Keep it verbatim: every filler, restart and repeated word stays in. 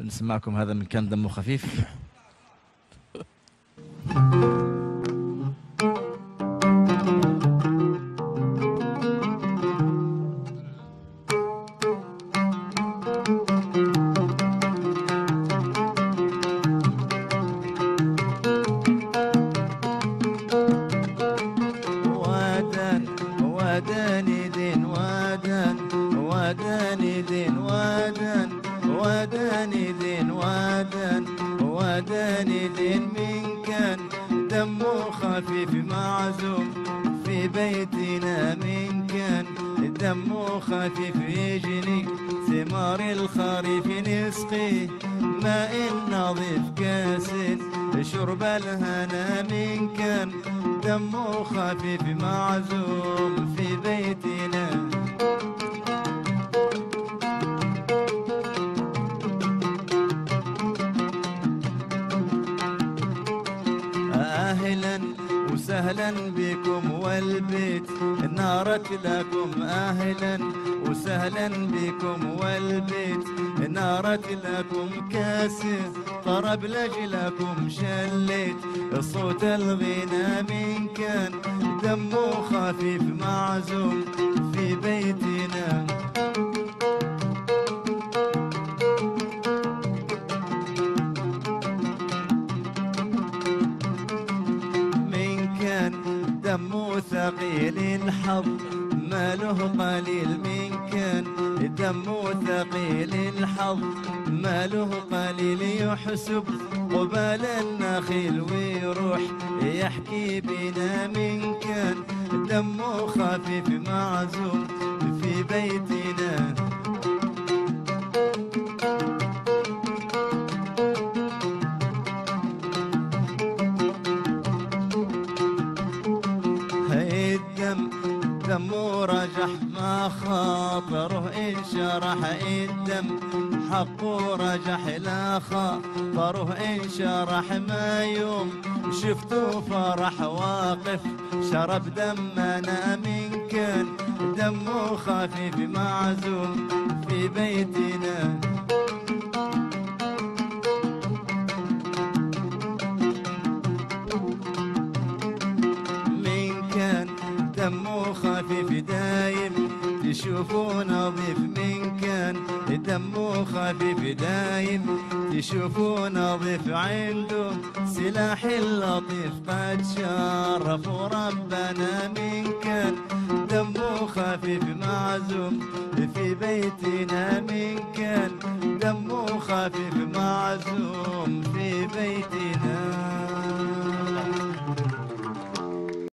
بنسمعكم هذا من كان دمه خفيف. وداني دين ودان وداني دين ودان وداني دين ودان وداني دين من كان دمه خفيف معزوم في بيتنا، من كان دمه خفيف يجني ثمار الخريف نسقي ماء نظيف كاس شرب الهنا، من كان دمه خفيف معزوم في بيتنا. أهلا وسهلا بكم والبيت نارت لكم، أهلا وسهلا بكم والبيت نارت لكم، كاس طرب لجلكم شليت صوت الغنى، من كان دمه خفيف معزوم في بيتنا. دمه ثقيل الحظ ماله قليل، من كان دمه ثقيل الحظ ماله قليل، يحسب قبال النخيل ويروح يحكي بنا، من كان دمه خفيف معزوم في بيتنا. دمه رجح ما خاطره انشرح، الدم حقه رجح لا خاطره انشرح، ما يوم شفته فرح واقف شرب دمنا، من كان دمه خفيف معزوم في بيتنا. دمه خفيف دايم تشوفه نظيف، من كان دمه خفيف دايم تشوفه نظيف، عنده سلاح اللطيف قد شرف ربنا، من كان دمه خفيف معزوم في بيتنا، من كان دمه خفيف معزوم في بيتنا.